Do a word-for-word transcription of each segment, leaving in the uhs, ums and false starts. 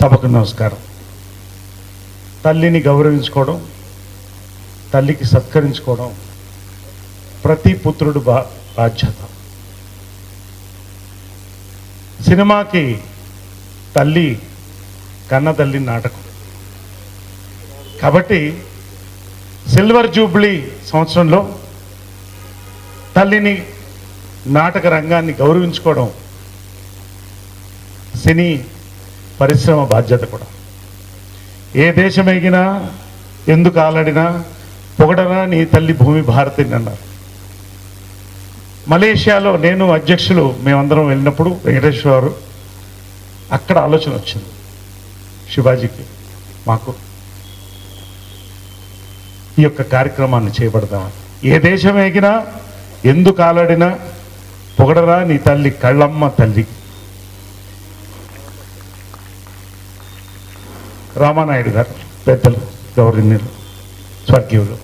సభకు నమస్కారం. తల్లిని గౌరవించుకోవడం, తల్లికి సత్కరించుకోవడం ప్రతి పుత్రుడు బా బాధ్యత. సినిమాకి తల్లి కన్న తల్లి నాటకం కాబట్టి సిల్వర్ జూబ్లీ సంవత్సరంలో తల్లిని, నాటక రంగాన్ని గౌరవించుకోవడం సినీ పరిశ్రమ బాధ్యత కూడా. ఏ దేశం ఎగినా ఎందుకు ఆలాడినా పొగడనా నీ తల్లి భూమి భారతిని అన్నారు. మలేషియాలో నేను అధ్యక్షులు మేమందరం వెళ్ళినప్పుడు వెంకటేష్ గారు అక్కడ ఆలోచన వచ్చింది, శివాజీకి మాకు ఈ యొక్క కార్యక్రమాన్ని చేపడదామని. ఏ దేశం ఎగినా ఎందుకు ఆలాడినా పొగడరా నీ తల్లి కళ్ళమ్మ తల్లి. రామానాయుడు గారు పెద్దలు, గౌరవనీయులు, స్వర్గీయులు,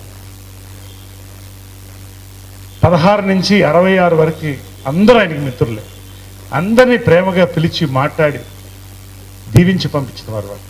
పదహారు నుంచి అరవై ఆరు వరకు అందరూ ఆయనకి మిత్రులే. అందరినీ ప్రేమగా పిలిచి మాట్లాడి దీవించి పంపించిన వారు వాళ్ళు.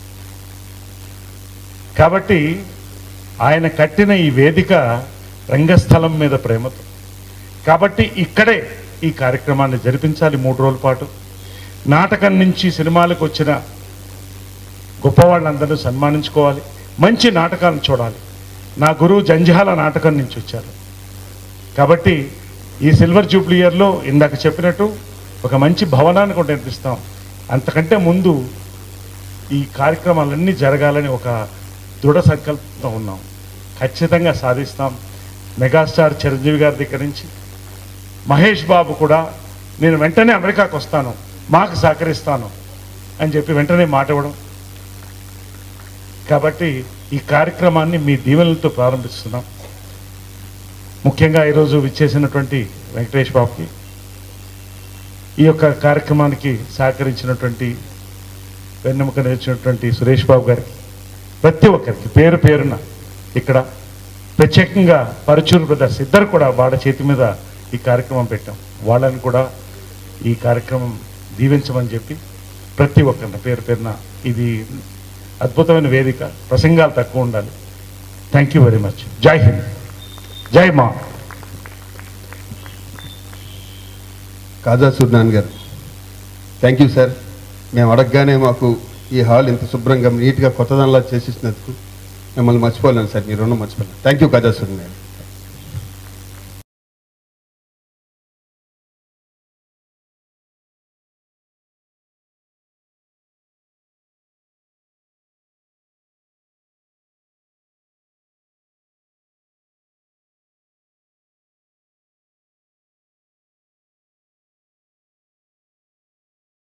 కాబట్టి ఆయన కట్టిన ఈ వేదిక రంగస్థలం మీద ప్రేమతో, కాబట్టి ఇక్కడే ఈ కార్యక్రమాన్ని జరిపించాలి. మూడు రోజుల పాటు నాటకం నుంచి సినిమాలకు వచ్చిన గొప్పవాళ్ళందరూ సన్మానించుకోవాలి, మంచి నాటకాలను చూడాలి. నా గురువు జంజాల నాటకం నుంచి వచ్చారు కాబట్టి ఈ సిల్వర్ జూబ్లీ ఇయర్లో ఇందాక చెప్పినట్టు ఒక మంచి భవనాన్ని కూడా నిర్మిస్తాం. అంతకంటే ముందు ఈ కార్యక్రమాలన్నీ జరగాలని ఒక దృఢ సంకల్పంతో ఉన్నాం. ఖచ్చితంగా సాధిస్తాం. మెగాస్టార్ చిరంజీవి గారి దగ్గర నుంచి మహేష్ బాబు కూడా నేను వెంటనే అమెరికాకు వస్తాను, మాకు సహకరిస్తాను అని చెప్పి వెంటనే మాట ఇవ్వడం. కాబట్టి ఈ కార్యక్రమాన్ని మీ దీవెనలతో ప్రారంభిస్తున్నాం. ముఖ్యంగా ఈరోజు విచ్చేసినటువంటి వెంకటేష్ బాబుకి, ఈ యొక్క కార్యక్రమానికి సహకరించినటువంటి వెన్నెముక నేర్చినటువంటి సురేష్ బాబు గారికి, ప్రతి ఒక్కరికి పేరు పేరున ఇక్కడ ప్రత్యేకంగా పరుచూరు బ్రదర్స్ ఇద్దరు కూడా వాళ్ళ చేతి మీద ఈ కార్యక్రమం పెట్టాం. వాళ్ళని కూడా ఈ కార్యక్రమం దీవించమని చెప్పి ప్రతి ఒక్కరిని పేరు పేరున, ఇది అద్భుతమైన వేదిక, ప్రసంగాలు తక్కువ ఉండాలి. Thank you very much. జై హింద్, జై మా. కాజా సూర్నాన్ గారు, థ్యాంక్ యూ సార్. మేము అడగగానే మాకు ఈ హాల్ ఇంత శుభ్రంగా నీట్గా కొత్తదనలా చేసినందుకు మిమ్మల్ని మర్చిపోలేను సార్, మీరు రెండు మర్చిపోలేను. థ్యాంక్ యూ కాజా సూర్నాన్ గారు.